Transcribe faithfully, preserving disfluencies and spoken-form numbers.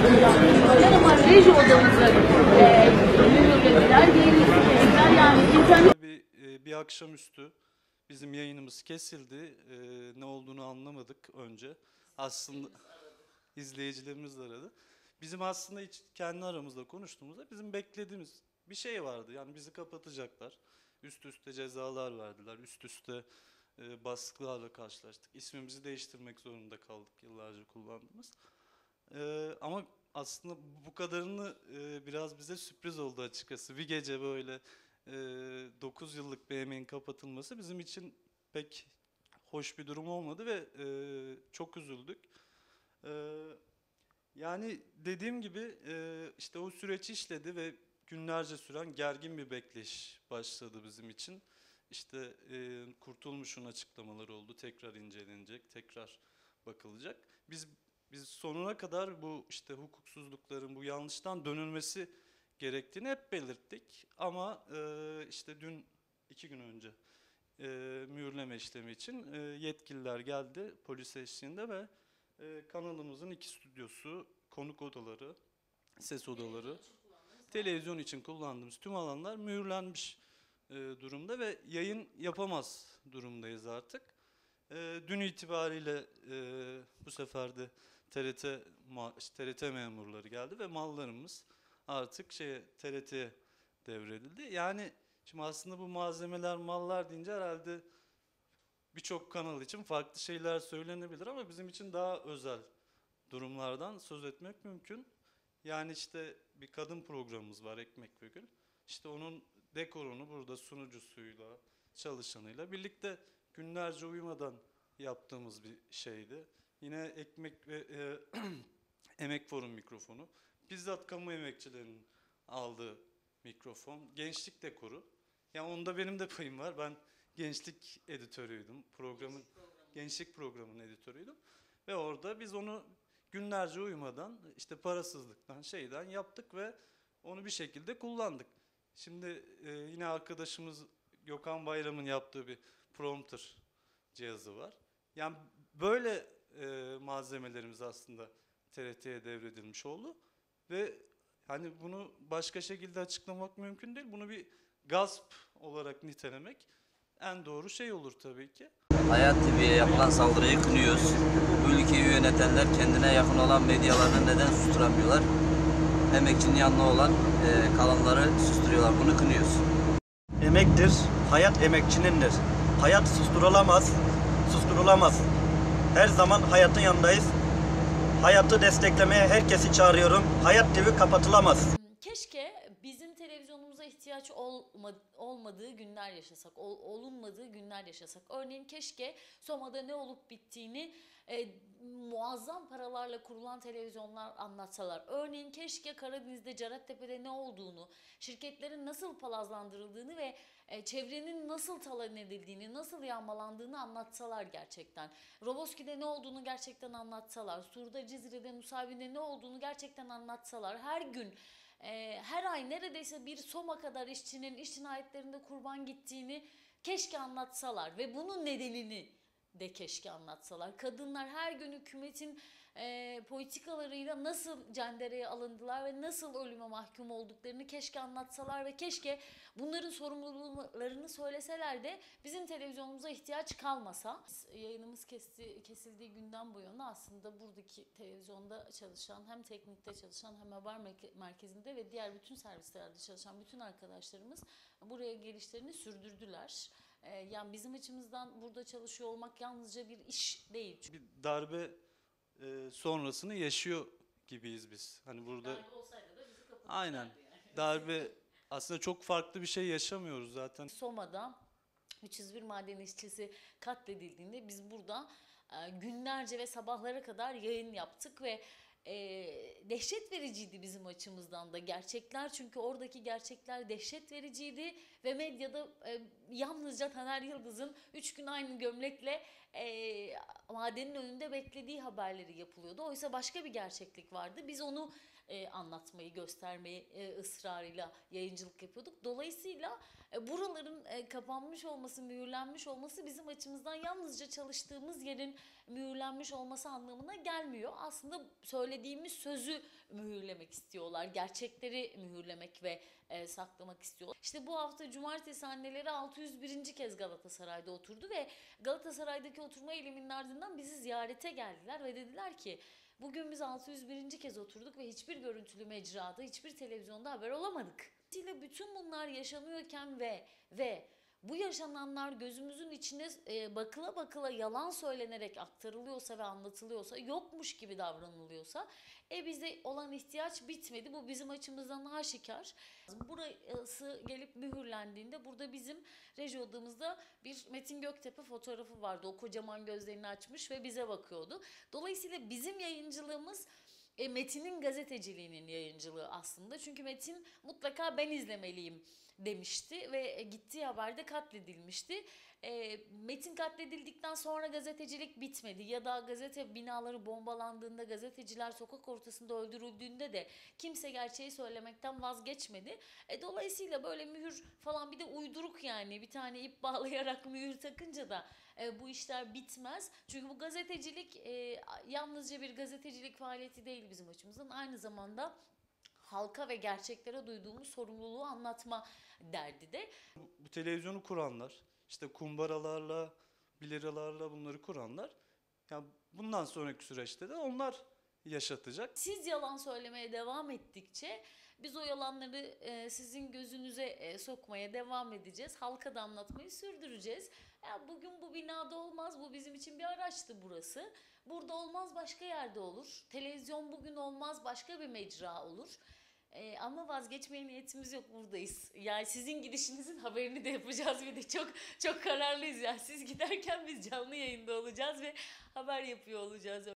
Yanıma reji odamızı e, mühürlediler. Diğeri kestiler. Yani internet... Bir, e, bir akşamüstü bizim yayınımız kesildi. E, ne olduğunu anlamadık önce. Aslında izleyicilerimiz aradı. Bizim aslında hiç kendi aramızda konuştuğumuzda bizim beklediğimiz bir şey vardı. Yani bizi kapatacaklar. Üst üste cezalar verdiler. Üst üste e, baskılarla karşılaştık. İsmimizi değiştirmek zorunda kaldık yıllarca kullandığımız. E, ama aslında bu kadarını e, biraz bize sürpriz oldu açıkçası. Bir gece böyle e, dokuz yıllık bir emeğin kapatılması bizim için pek hoş bir durum olmadı ve e, çok üzüldük. E, Yani dediğim gibi e, işte o süreç işledi ve günlerce süren gergin bir bekleyiş başladı bizim için. İşte e, Kurtulmuş'un açıklamaları oldu, tekrar incelenecek, tekrar bakılacak. Biz biz sonuna kadar bu işte hukuksuzlukların, bu yanlıştan dönülmesi gerektiğini hep belirttik. Ama e, işte dün iki gün önce e, mühürleme işlemi için e, yetkililer geldi polis eşliğinde ve e, kanalımızın iki stüdyosu, konuk odaları, ses odaları, televizyon için kullandığımız tüm alanlar mühürlenmiş e, durumda ve yayın yapamaz durumdayız artık. E, dün itibariyle e, bu sefer de T R T T R T memurları geldi ve mallarımız artık şeye T R T'ye devredildi. Yani şimdi aslında bu malzemeler, mallar deyince herhalde birçok kanal için farklı şeyler söylenebilir ama bizim için daha özel durumlardan söz etmek mümkün. Yani işte bir kadın programımız var, Ekmek ve Gül. İşte onun dekorunu burada sunucusuyla, çalışanıyla birlikte günlerce uyumadan yaptığımız bir şeydi. Yine Ekmek ve e, Emek Forum mikrofonu. Bizzat kamu emekçilerinin aldığı mikrofon. Gençlik dekoru. Yani onda benim de payım var. Ben gençlik editörüydüm. Programın gençlik programının editörüydüm. Ve orada biz onu günlerce uyumadan işte parasızlıktan şeyden yaptık ve onu bir şekilde kullandık. Şimdi e, yine arkadaşımız Gökhan Bayram'ın yaptığı bir prompter cihazı var. Yani böyle e, malzemelerimiz aslında T R T'ye devredilmiş oldu ve hani bunu başka şekilde açıklamak mümkün değil. Bunu bir gasp olarak nitelemek en doğru şey olur tabii ki. Hayat T V'ye yapılan saldırıyı kınıyoruz. Bu ülkeyi yönetenler kendine yakın olan medyalarını neden susturamıyorlar? Emekçinin yanına olan e, kalanları susturuyorlar. Bunu kınıyoruz. Emektir, hayat emekçinindir. Hayat susturulamaz, susturulamaz. Her zaman hayatın yanındayız. Hayatı desteklemeye herkesi çağırıyorum. Hayat T V kapatılamaz. Keşke bizim televizyonumuza ihtiyaç olma, olmadığı günler yaşasak, ol, olunmadığı günler yaşasak. Örneğin keşke Soma'da ne olup bittiğini e, muazzam paralarla kurulan televizyonlar anlatsalar. Örneğin keşke Karadeniz'de, Cerattepe'de ne olduğunu, şirketlerin nasıl palazlandırıldığını ve e, çevrenin nasıl talan edildiğini, nasıl yağmalandığını anlatsalar gerçekten. Roboski'de ne olduğunu gerçekten anlatsalar. Sur'da, Cizre'de, Nusaybin'de ne olduğunu gerçekten anlatsalar. Her gün Ee, her ay neredeyse bir Soma kadar işçinin iş cinayetlerinde kurban gittiğini keşke anlatsalar ve bunun nedenini de keşke anlatsalar. Kadınlar her gün hükümetin e, politikalarıyla nasıl cendereye alındılar ve nasıl ölüme mahkum olduklarını keşke anlatsalar ve keşke bunların sorumluluklarını söyleseler de bizim televizyonumuza ihtiyaç kalmasa. Yayınımız kesti, kesildiği günden bu yana aslında buradaki televizyonda çalışan, hem teknikte çalışan hem haber merkezinde ve diğer bütün servislerde çalışan bütün arkadaşlarımız buraya gelişlerini sürdürdüler. Yani bizim açımızdan burada çalışıyor olmak yalnızca bir iş değil. Bir darbe e, sonrasını yaşıyor gibiyiz biz. Hani burada Darbe olsaydı da bizi kapatırlardı. aynen Yani. darbe aslında çok farklı bir şey yaşamıyoruz zaten. Soma'da üç yüz bir maden işçisi katledildiğinde biz burada e, günlerce ve sabahlara kadar yayın yaptık ve e, dehşet vericiydi bizim açımızdan da gerçekler, çünkü oradaki gerçekler dehşet vericiydi ve medyada e, yalnızca Taner Yıldız'ın üç gün aynı gömlekle e, madenin önünde beklediği haberleri yapılıyordu. Oysa başka bir gerçeklik vardı. Biz onu e, anlatmayı, göstermeyi e, ısrarıyla yayıncılık yapıyorduk. Dolayısıyla e, buraların e, kapanmış olması, mühürlenmiş olması bizim açımızdan yalnızca çalıştığımız yerin mühürlenmiş olması anlamına gelmiyor. Aslında söylediğimiz sözü mühürlemek istiyorlar. Gerçekleri mühürlemek ve e, saklamak istiyorlar. İşte bu hafta cumartesi anneleri altı yüz birinci kez Galatasaray'da oturdu ve Galatasaray'daki oturma eyleminin ardından bizi ziyarete geldiler ve dediler ki bugün biz altı yüz birinci kez oturduk ve hiçbir görüntülü mecrada, hiçbir televizyonda haber olamadık. Dolayısıyla bütün bunlar yaşanıyorken ve ve bu yaşananlar gözümüzün içine e, bakıla bakıla yalan söylenerek aktarılıyorsa ve anlatılıyorsa, yokmuş gibi davranılıyorsa, e bize olan ihtiyaç bitmedi. Bu bizim açımızdan aşikar. Burası gelip mühürlendiğinde burada bizim reji odamızda bir Metin Göktepe fotoğrafı vardı. O kocaman gözlerini açmış ve bize bakıyordu. Dolayısıyla bizim yayıncılığımız E, Metin'in gazeteciliğinin yayıncılığı aslında. Çünkü Metin mutlaka ben izlemeliyim demişti ve gittiği haberde katledilmişti. E, Metin katledildikten sonra gazetecilik bitmedi ya da gazete binaları bombalandığında, gazeteciler sokak ortasında öldürüldüğünde de kimse gerçeği söylemekten vazgeçmedi. E, dolayısıyla böyle mühür falan, bir de uyduruk yani, bir tane ip bağlayarak mühür takınca da e, bu işler bitmez. Çünkü bu gazetecilik e, yalnızca bir gazetecilik faaliyeti değil bizim açımızdan, aynı zamanda halka ve gerçeklere duyduğumuz sorumluluğu anlatma derdi de. Bu televizyonu kuranlar, işte kumbaralarla, bir liralarla bunları kuranlar, ya bundan sonraki süreçte de onlar yaşatacak. Siz yalan söylemeye devam ettikçe biz o yalanları e, sizin gözünüze e, sokmaya devam edeceğiz. Halka da anlatmayı sürdüreceğiz. Ya bugün bu binada olmaz, bu bizim için bir araçtı burası. Burada olmaz, başka yerde olur. Televizyon bugün olmaz, başka bir mecra olur. Ee, ama vazgeçmeye niyetimiz yok, buradayız. Yani sizin gidişinizin haberini de yapacağız, bir de çok çok kararlıyız. Yani siz giderken biz canlı yayında olacağız ve haber yapıyor olacağız.